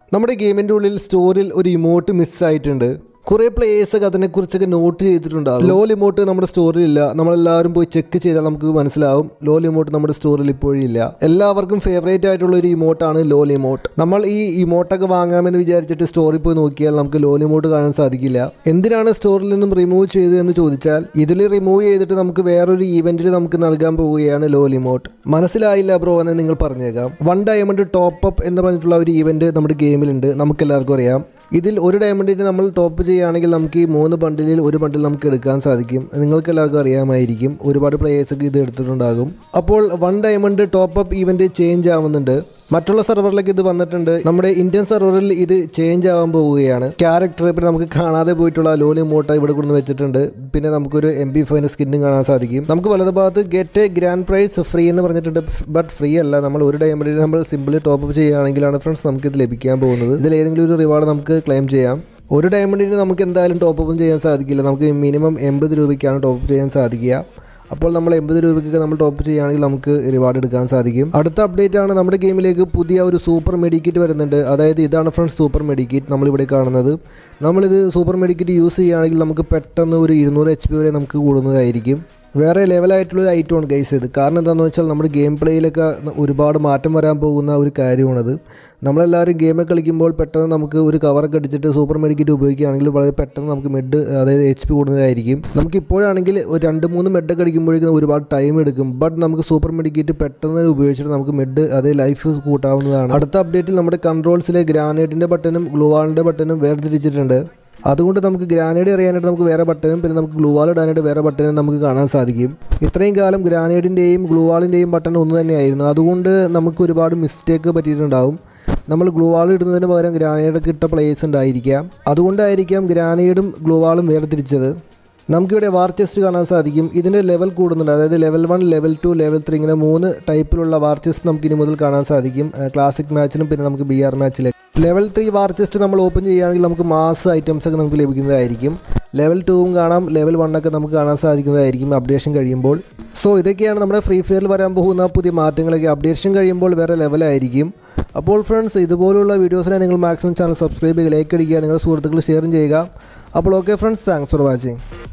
നമ്മുടെ ഗെയിമിൻ്റെ ഉള്ളിൽ സ്റ്റോറിൽ ഒരു ഇമോട്ട് മിസ്സായിട്ടുണ്ട്. കുറേ പ്ലേയേഴ്സൊക്കെ അതിനെക്കുറിച്ചൊക്കെ നോട്ട് ചെയ്തിട്ടുണ്ടാകും. ലോ ലിമോട്ട് നമ്മുടെ സ്റ്റോറിൽ ഇല്ല. നമ്മളെല്ലാവരും പോയി ചെക്ക് ചെയ്താൽ നമുക്ക് മനസ്സിലാവും ലോ ലിമോട്ട് നമ്മുടെ സ്റ്റോറിൽ ഇപ്പോഴും ഇല്ല. എല്ലാവർക്കും ഫേവറേറ്റ് ആയിട്ടുള്ള ഒരു ഇമോട്ടാണ് ലോ ലിമോട്ട്. നമ്മൾ ഈ ഇമോട്ടൊക്കെ വാങ്ങാമെന്ന് വിചാരിച്ചിട്ട് സ്റ്റോറിൽ പോയി നോക്കിയാൽ നമുക്ക് ലോ ലിമോട്ട് കാണാൻ സാധിക്കില്ല. എന്തിനാണ് സ്റ്റോറിൽ നിന്നും റിമൂവ് ചെയ്തത് എന്ന് ചോദിച്ചാൽ ഇതിൽ റിമൂവ് ചെയ്തിട്ട് നമുക്ക് വേറൊരു ഈവൻറ്റിൽ നമുക്ക് നൽകാൻ പോവുകയാണ് ലോ ലിമോട്ട്. മനസ്സിലായില്ല ബ്രോ എന്ന് നിങ്ങൾ പറഞ്ഞേക്കാം. 1 ഡയമണ്ട് ടോപ്പ് അപ്പ് എന്ന് പറഞ്ഞിട്ടുള്ള ഒരു ഈവൻറ്റ് നമ്മുടെ ഗെയിമിലുണ്ട്. നമുക്കെല്ലാവർക്കും അറിയാം. ഇതിൽ 1 ഡയമണ്ടിന് നമ്മൾ ടോപ്പ് ചെയ്യുകയാണെങ്കിൽ നമുക്ക് ഈ 3 ബണ്ടിലിൽ 1 ബണ്ടിൽ നമുക്ക് എടുക്കാൻ സാധിക്കും. നിങ്ങൾക്ക് എല്ലാവർക്കും അറിയാമായിരിക്കും. ഒരുപാട് പ്ലേയേഴ്സൊക്കെ ഇത് എടുത്തിട്ടുണ്ടാകും. അപ്പോൾ 1 diamond top up event change ആവുന്നുണ്ട്. മറ്റുള്ള സെർവറിലേക്ക് ഇത് വന്നിട്ടുണ്ട്. നമ്മുടെ ഇന്ത്യൻ സെർവറിൽ ഇത് ചേഞ്ച് ആവാൻ പോവുകയാണ്. ക്യാരക്ടർ ഇപ്പോൾ നമുക്ക് കാണാതെ പോയിട്ടുള്ള ലോ ലിമോട്ട് ഇവിടെ കൊണ്ടു വെച്ചിട്ടുണ്ട്. പിന്നെ നമുക്കൊരു MP5 സ്കിന്നും കാണാൻ സാധിക്കും. നമുക്ക് വലത് ഭാഗത്ത് ഗെറ്റ് ഗ്രാൻഡ് പ്രൈസ് ഫ്രീ എന്ന് പറഞ്ഞിട്ടുണ്ട്. ബട്ട് ഫ്രീ അല്ല. നമ്മൾ 1 ഡയമണ്ടിൽ നമ്മൾ സിമ്പിളി ടോപ്പ് അപ്പ് ചെയ്യുകയാണെങ്കിലാണ് ഫ്രണ്ട്സ് നമുക്ക് ഇത് ലഭിക്കാൻ പോകുന്നത്. ഇതിൽ ഏതെങ്കിലും ഒരു റിവാർഡ് നമുക്ക് ക്ലെയിം ചെയ്യാം. 1 ഡയമണ്ടിന് നമുക്ക് എന്തായാലും ടോപ്പ് അപ്പ് ചെയ്യാൻ സാധിക്കില്ല. നമുക്ക് മിനിമം 80 രൂപയ്ക്കാണ് ടോപ്പ് അപ്പ് ചെയ്യാൻ സാധിക്കുക. അപ്പോൾ നമ്മൾ 80 രൂപയ്ക്ക് നമ്മൾ ടോപ്പ് ചെയ്യുകയാണെങ്കിൽ നമുക്ക് റിവാർഡ് എടുക്കാൻ സാധിക്കും. അടുത്ത അപ്ഡേറ്റ് ആണ്, നമ്മുടെ ഗെയിമിലേക്ക് പുതിയ ഒരു സൂപ്പർ മെഡിക്കിറ്റ് വരുന്നുണ്ട്. അതായത് ഇതാണ് ഫ്രണ്ട്സ് സൂപ്പർ മെഡിക്കിറ്റ് നമ്മളിവിടെ കാണുന്നത്. നമ്മളിത് സൂപ്പർ മെഡിക്കിറ്റ് യൂസ് ചെയ്യുകയാണെങ്കിൽ നമുക്ക് പെട്ടെന്ന് ഒരു 200 HP വരെ നമുക്ക് കൂടുന്നതായിരിക്കും. വേറെ ലെവലായിട്ടുള്ളൊരു ഐറ്റമാണ് ഗൈസ് ഇത്. കാരണം എന്താണെന്ന് വെച്ചാൽ നമ്മുടെ ഗെയിം പ്ലേയിലൊക്കെ ഒരുപാട് മാറ്റം വരാൻ പോകുന്ന ഒരു കാര്യമാണത്. നമ്മളെല്ലാവരും ഗെയിമൊക്കെ കളിക്കുമ്പോൾ പെട്ടെന്ന് നമുക്ക് ഒരു കവറൊക്കെ അടിച്ചിട്ട് സൂപ്പർ മെഡിക്കിറ്റ് ഉപയോഗിക്കുകയാണെങ്കിൽ വളരെ പെട്ടെന്ന് നമുക്ക് മെഡ് അതായത് HP കൂടുന്നതായിരിക്കും. നമുക്ക് ഇപ്പോഴാണെങ്കിൽ ഒരു 2-3 മെഡൊക്കെ അടിക്കുമ്പോഴേക്കും ഒരുപാട് ടൈം എടുക്കും. ബട്ട് നമുക്ക് സൂപ്പർ മെഡിക്കിറ്റ് പെട്ടെന്ന് ഉപയോഗിച്ചിട്ട് നമുക്ക് മെഡ് അതേ ലൈഫ് കൂട്ടാവുന്നതാണ്. അടുത്ത അപ്ഡേറ്റിൽ നമ്മുടെ കൺട്രോൾസിലെ ഗ്രാനേഡിൻ്റെ ബട്ടനും ഗ്ലൂവാളിൻ്റെ ബട്ടനും വേർതിരിച്ചിട്ടുണ്ട്. അതുകൊണ്ട് നമുക്ക് ഗ്രാനേഡ് എറിയാനായിട്ട് നമുക്ക് വേറെ ബട്ടനും പിന്നെ നമുക്ക് ഗ്ലൂവാൾ ഇടാനായിട്ട് വേറെ ബട്ടനും നമുക്ക് കാണാൻ സാധിക്കും. ഇത്രയും കാലം ഗ്രാനേഡിൻ്റെയും ഗ്ലൂവാളിൻ്റെയും ബട്ടൺ ഒന്ന് തന്നെയായിരുന്നു. അതുകൊണ്ട് നമുക്ക് ഒരുപാട് മിസ്റ്റേക്ക് പറ്റിയിട്ടുണ്ടാവും. നമ്മൾ ഗ്ലൂവാൾ ഇടുന്നതിന് പകരം ഗ്രാനേഡൊക്കെ ഇട്ട പ്ലേയേഴ്സ് ഉണ്ടായിരിക്കാം. അതുകൊണ്ടായിരിക്കാം ഗ്രാനേഡും ഗ്ലൂവാളും വേർതിരിച്ചത്. നമുക്കിവിടെ വാർ ചെസ്റ്റ് കാണാൻ സാധിക്കും. ഇതിൻ്റെ ലെവൽ കൂടുന്നുണ്ട്. അതായത് ലെവൽ 1, ലെവൽ 2, ലെവൽ 3 ഇങ്ങനെ 3 ടൈപ്പിലുള്ള വാർ ചെസ്റ്റ് നമുക്ക് ഇനി മുതൽ കാണാൻ സാധിക്കും. ക്ലാസിക് മാച്ചിലും പിന്നെ നമുക്ക് BR മാച്ചിലേക്ക്. ലെവൽ 3 വാർ ചെസ്റ്റ് നമ്മൾ ഓപ്പൺ ചെയ്യുകയാണെങ്കിൽ നമുക്ക് മാസ് ഐറ്റംസൊക്കെ നമുക്ക് ലഭിക്കുന്നതായിരിക്കും. ലെവൽ 2ഉം കാണാം, ലെവൽ 1ഒക്കെ നമുക്ക് കാണാൻ സാധിക്കുന്നതായിരിക്കും അപ്ഡേഷൻ കഴിയുമ്പോൾ. സോ ഇതൊക്കെയാണ് നമ്മുടെ ഫ്രീ ഫയറിൽ വരാൻ പോകുന്ന പുതിയ മാറ്റങ്ങളൊക്കെ. അപ്ഡേഷൻ കഴിയുമ്പോൾ വേറെ ലെവലായിരിക്കും. അപ്പോൾ ഫ്രണ്ട്സ്, ഇതുപോലുള്ള വീഡിയോസിനെ നിങ്ങൾ മാക്സിമം ചാനൽ സബ്സ്ക്രൈബ് ചെയ്യുക, ലൈക്ക് അടിക്കുക, നിങ്ങളുടെ സുഹൃത്തുക്കൾ ഷെയറും ചെയ്യുക. അപ്പോൾ okay friends, thanks for watching.